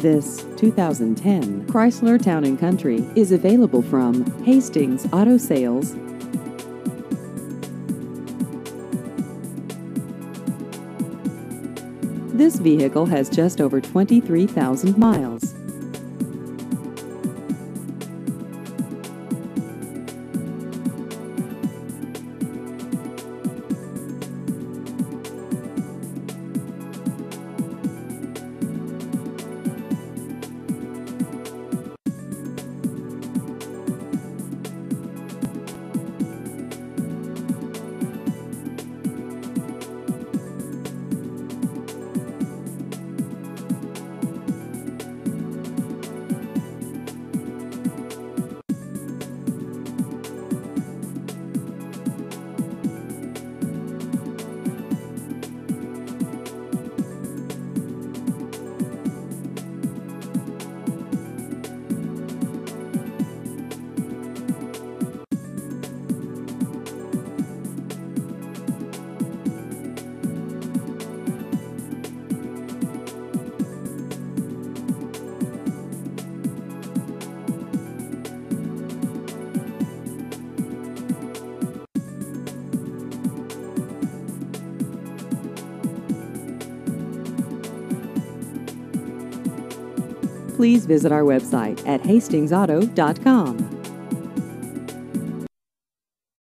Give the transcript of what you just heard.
This 2010 Chrysler Town & Country is available from Hastings Auto Sales. This vehicle has just over 23,000 miles. Please visit our website at hastingsauto.com.